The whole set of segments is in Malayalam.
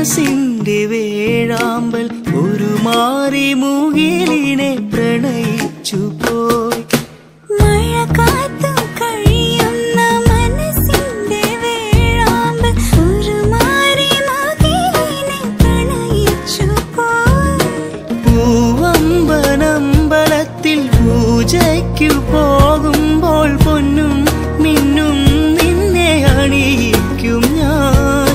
മനസ്സിന്റെ വേഴാമ്പൽ ഒരു മാറി മുകിലിനെ പ്രണയിച്ചു പോയി. മഴ കാത്തു കഴിയുന്ന മനസ്സിന്റെ വേഴാമ്പൽ ഒരു മാറി മുകിലിനെ പ്രണയിച്ചു പോയി. പൂവമ്പനമ്പലത്തിൽ പൂജയ്ക്കു പോകുമ്പോൾ പൊന്നും മിന്നും നിന്നെ അണിയിക്കും ഞാൻ.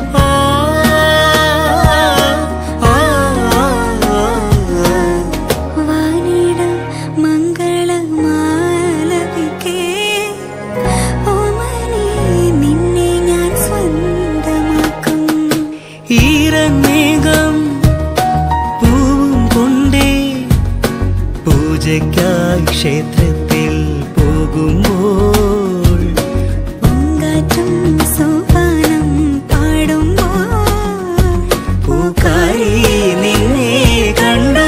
വാനിടം മംഗളമാലപിക്കേ ഓമനേ നിന്നെ ഞാൻ സ്വന്തമാക്കും. ഈരമേഘം പൂവും കൊണ്ടേ പൂജയ്ക്കായി ക്ഷേത്രത്തിൽ പോകുമ്പോൾ പൂങ്കാറ്റും സോപാനം പാടുമ്പോൾ പൂക്കാരി നിന്നെ കണ്ടു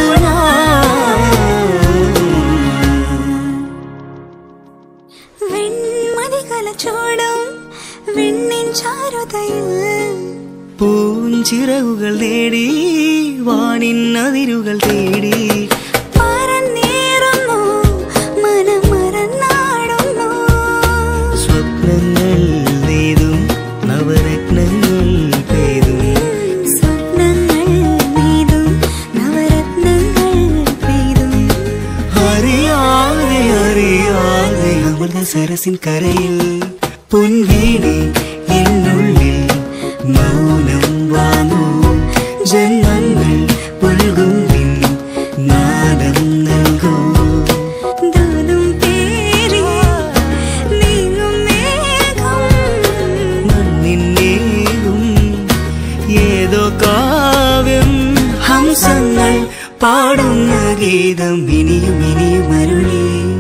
വെൺമതികല ചോടും വെണ്ണിൻ ചാരുതയിൽ പൂഞ്ചിറകുകൾ നേടി വാനിൻ അതിരുകൾ തേടി പറന്നേറുന്നു മനം മറന്നാടുന്നു. സ്വപ്നങ്ങൾ നെയ്തും നവരത്നങ്ങൾ പെയ്തും സ്വപ്നങ്ങൾ നെയ്തും നവരത്നങ്ങൾ പെയ്തും അറിയാതെ അറിയാതെ അമൃത സരസിൻ കരയിൽ പൊൻവീണി എന്നുള്ളിൽ മൗനം വാങ്ങൂ. ജന്മങ്ങൾ പുൽകും നാദം നൽകൂ. ദൂതും പേരി നീങ്ങും മേഘം മണ്ണിന്നേകും ഏതോ കാവ്യം ഹംസങ്ങൾ പാടുന്ന ഗീതം ഇനിയും ഇനിയും അരുളി.